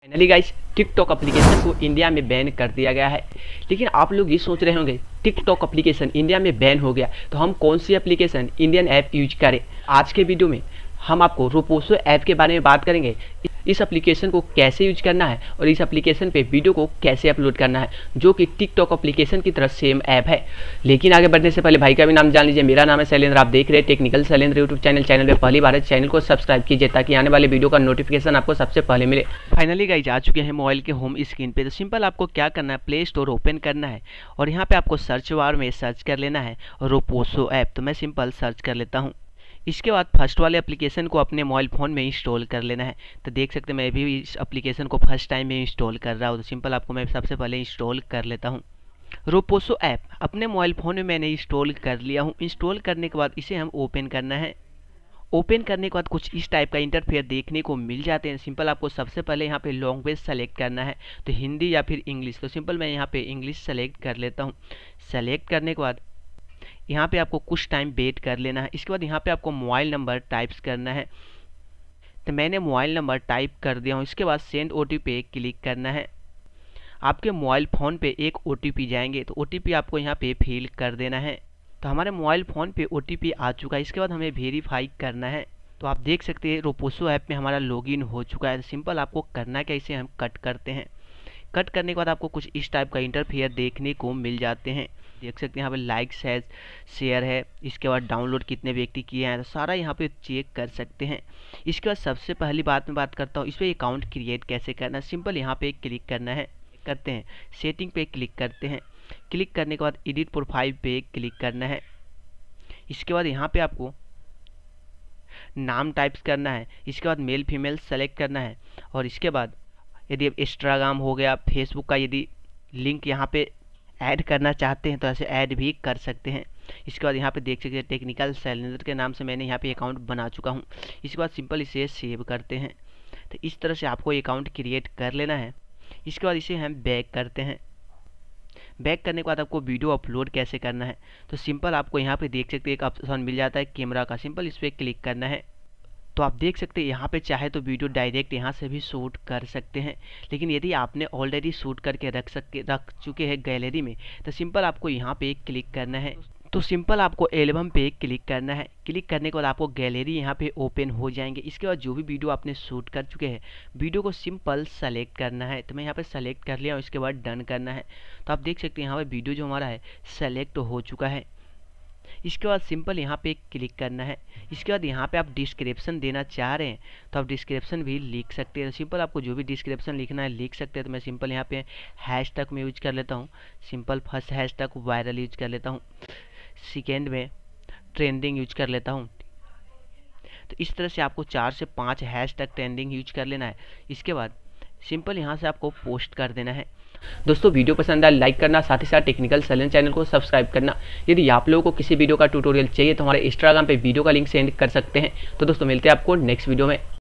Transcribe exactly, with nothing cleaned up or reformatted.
Finally guys, TikTok application को India में ban कर दिया गया है। लेकिन आप लोग ये सोच रहे होंगे टिकटॉक एप्लीकेशन इंडिया में बैन हो गया तो हम कौन सी एप्लीकेशन इंडियन ऐप यूज करें। आज के वीडियो में हम आपको रोपोसो ऐप के बारे में बात करेंगे। इस एप्लीकेशन को कैसे यूज करना है और इस एप्लीकेशन पे वीडियो को कैसे अपलोड करना है, जो कि टिकटॉक एप्लीकेशन की तरह सेम ऐप है। लेकिन आगे बढ़ने से पहले भाई का भी नाम जान लीजिए। मेरा नाम है शैलेंद्र, आप देख रहे हैं technical Shailendra YouTube channel. Channel पे पहली बार है, चैनल को सब्सक्राइब कीजिए ताकि आने वाले वीडियो का नोटिफिकेशन आपको सबसे पहले मिले। फाइनली गाइस, आ चुके हैं मोबाइल के होम स्क्रीन पे। तो सिंपल आपको क्या करना है, प्ले स्टोर ओपन करना है और यहाँ पे आपको सर्च बार में सर्च कर लेना है रोपोसो ऐप। तो मैं सिंपल सर्च कर लेता हूँ। इसके बाद फर्स्ट वाले एप्लीकेशन को अपने मोबाइल फ़ोन में इंस्टॉल कर लेना है। तो देख सकते हैं मैं भी इस एप्लीकेशन को फर्स्ट टाइम में इंस्टॉल कर रहा हूँ। तो सिंपल आपको मैं सबसे पहले इंस्टॉल कर लेता हूँ। रोपोसो ऐप अपने मोबाइल फ़ोन में मैंने इंस्टॉल कर लिया हूँ। इंस्टॉल करने के बाद इसे हम ओपन करना है। ओपन करने के बाद कुछ इस टाइप का इंटरफेयर देखने को मिल जाते हैं। सिंपल आपको सबसे पहले यहाँ पे लैंग्वेज सेलेक्ट करना है, तो हिंदी या फिर इंग्लिश। तो सिंपल मैं यहाँ पे इंग्लिश सेलेक्ट कर लेता हूँ। सेलेक्ट करने के बाद यहाँ पे आपको कुछ टाइम वेट कर लेना है। इसके बाद यहाँ पे आपको मोबाइल नंबर टाइप्स करना है। तो मैंने मोबाइल नंबर टाइप कर दिया हूँ। इसके बाद सेंड ओटीपी पे क्लिक करना है। आपके मोबाइल फ़ोन पे एक ओटीपी जाएंगे, तो ओटीपी आपको यहाँ पे फिल कर देना है। तो हमारे मोबाइल फ़ोन पे ओटीपी आ चुका है। इसके बाद हमें वेरीफाई करना है। तो आप देख सकते हैं रोपोसो ऐप में हमारा लॉगिन हो चुका है। तो सिंपल आपको करना क्या, इसे हम कट करते हैं। कट करने के बाद आपको कुछ इस टाइप का इंटरफेयर देखने को मिल जाते हैं। देख सकते हैं यहाँ पे लाइक्स है, शेयर है, इसके बाद डाउनलोड कितने व्यक्ति किए हैं, तो सारा यहाँ पे चेक कर सकते हैं। इसके बाद सबसे पहली बात मैं बात करता हूँ इस पर अकाउंट क्रिएट कैसे करना है। सिंपल यहाँ पे क्लिक करना है, करते हैं सेटिंग पे क्लिक करते हैं। क्लिक करने के बाद एडिट प्रोफाइल पे क्लिक करना है। इसके बाद यहाँ पे आपको नाम टाइप्स करना है। इसके बाद मेल फीमेल सेलेक्ट करना है और इसके बाद यदि इंस्टाग्राम हो गया, फेसबुक का यदि लिंक यहाँ पे ऐड करना चाहते हैं तो ऐसे ऐड भी कर सकते हैं। इसके बाद यहाँ पे देख सकते हैं टेक्निकल शैलेंद्र के नाम से मैंने यहाँ पे अकाउंट बना चुका हूँ। इसके बाद सिंपल इसे सेव करते हैं। तो इस तरह से आपको अकाउंट क्रिएट कर लेना है। इसके बाद इसे हम बैक करते हैं। बैक करने के बाद आपको वीडियो अपलोड कैसे करना है, तो सिंपल आपको यहाँ पे देख सकते हैं एक ऑप्शन मिल जाता है कैमरा का। सिंपल इस पर क्लिक करना है। तो आप देख सकते हैं यहाँ पे चाहे तो वीडियो डायरेक्ट यहाँ से भी शूट कर सकते हैं। लेकिन यदि आपने ऑलरेडी शूट करके रख सके रख चुके हैं गैलरी में, तो सिंपल आपको यहाँ पे क्लिक करना है। तो सिंपल आपको एल्बम पे क्लिक करना है। क्लिक करने के बाद आपको गैलरी यहाँ पे ओपन हो जाएंगे। इसके बाद जो भी वीडियो आपने शूट कर चुके हैं, वीडियो को सिंपल सेलेक्ट करना है। तो मैं यहाँ पे सेलेक्ट कर लिया और इसके बाद डन करना है। तो आप देख सकते हैं यहाँ पे वीडियो जो हमारा है सेलेक्ट हो चुका है। इसके बाद सिंपल यहाँ पे क्लिक करना है। इसके बाद यहाँ पे आप डिस्क्रिप्शन देना चाह रहे हैं तो आप डिस्क्रिप्शन भी लिख सकते हैं। सिंपल आपको जो भी डिस्क्रिप्शन लिखना है लिख सकते हैं। तो मैं सिंपल यहाँ पे हैश टैग में यूज कर लेता हूँ। Simple first hashtag viral use कर लेता हूँ, सेकेंड में ट्रेंडिंग यूज कर लेता हूँ। तो इस तरह से आपको चार से पाँच हैश टैग ट्रेंडिंग यूज कर लेना है। इसके बाद सिंपल यहाँ से आपको पोस्ट कर देना है। दोस्तों वीडियो पसंद आए लाइक करना, साथ ही साथ टेक्निकल शैलेंद्र चैनल को सब्सक्राइब करना। यदि आप लोगों को किसी वीडियो का ट्यूटोरियल चाहिए तो हमारे इंस्टाग्राम पे वीडियो का लिंक सेंड कर सकते हैं। तो दोस्तों मिलते हैं आपको नेक्स्ट वीडियो में।